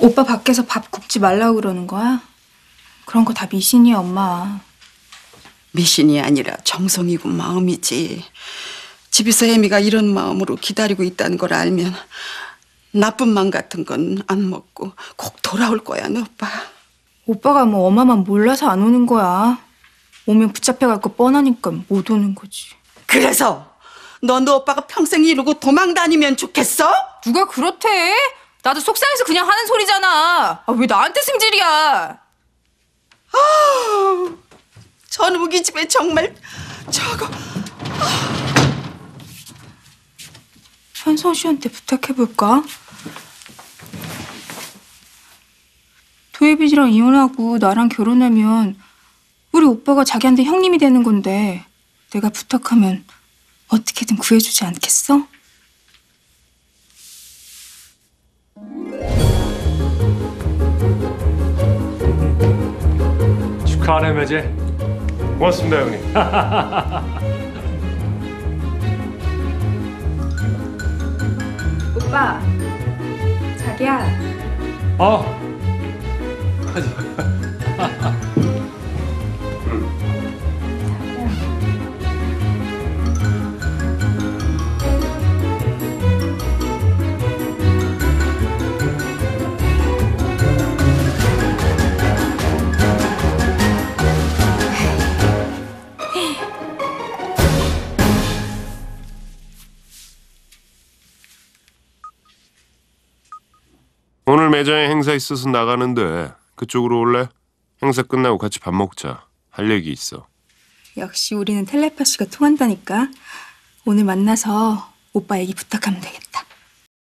오빠 밖에서 밥 굽지 말라고 그러는 거야? 그런 거 다 미신이야, 엄마. 미신이 아니라 정성이고 마음이지. 집에서 애미가 이런 마음으로 기다리고 있다는 걸 알면 나쁜 맘 같은 건 안 먹고 꼭 돌아올 거야, 너 오빠. 오빠가 뭐 엄마만 몰라서 안 오는 거야. 오면 붙잡혀갈 거 뻔하니까 못 오는 거지. 그래서 너 오빠가 평생 이러고 도망 다니면 좋겠어? 누가 그렇대? 나도 속상해서 그냥 하는 소리잖아. 아, 왜 나한테 승질이야? 전우기 집에 정말 저거. 현성 씨한테 부탁해볼까? 도예빈이랑 이혼하고 나랑 결혼하면 우리 오빠가 자기한테 형님이 되는 건데 내가 부탁하면 어떻게든 구해주지 않겠어? 축하하네, 매제. 고맙습니다, 형님. 오빠, 자기야. 가자. 오늘 매장에 행사 있어서 나가는데 그쪽으로 올래? 행사 끝나고 같이 밥 먹자. 할 얘기 있어. 역시 우리는 텔레파시가 통한다니까. 오늘 만나서 오빠 얘기 부탁하면 되겠다.